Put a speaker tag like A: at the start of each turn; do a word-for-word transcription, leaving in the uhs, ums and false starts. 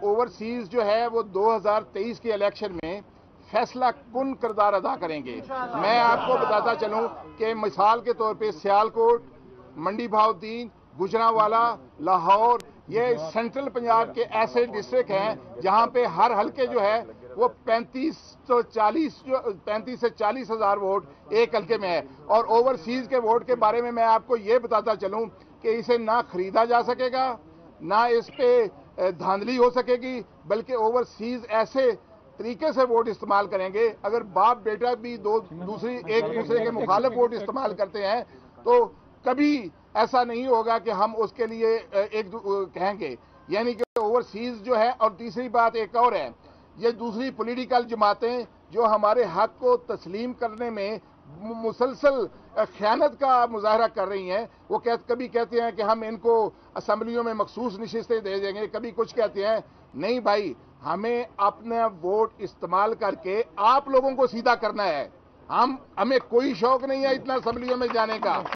A: Overseas जो है वो दो हज़ार तेईस के इलेक्शन में फैसला कुन किरदार अदा करेंगे। मैं आपको बताता चलूं कि मिसाल के तौर पे सियालकोट, मंडी बहाउद्दीन, गुजरांवाला, लाहौर, ये सेंट्रल पंजाब के ऐसे डिस्ट्रिक्ट हैं जहां पे हर हल्के जो है वो पैंतीस सौ चालीस जो पैंतीस से चालीस हजार वोट एक हल्के में है। और ओवरसीज के वोट के बारे में मैं आपको ये बताता चलूं कि इसे ना खरीदा जा सकेगा, ना इस पे धांधली हो सकेगी, बल्कि ओवरसीज ऐसे तरीके से वोट इस्तेमाल करेंगे। अगर बाप बेटा भी दो दूसरी एक दूसरे के मुखालिफ वोट इस्तेमाल करते हैं तो कभी ऐसा नहीं होगा कि हम उसके लिए एक कहेंगे। यानी कि ओवरसीज जो है, और तीसरी बात एक और है, ये दूसरी पॉलिटिकल जमातें जो हमारे हक को तस्लीम करने में मुसलसल ख़यानत का मुजाहरा कर रही हैं। वो कह, कभी कहते हैं कि हम इनको असम्बलियों में मखसूस नशिस्तें दे देंगे, कभी कुछ कहते हैं। नहीं भाई, हमें अपना वोट इस्तेमाल करके आप लोगों को सीधा करना है। हम हमें कोई शौक नहीं है इतना असम्बलियों में जाने का।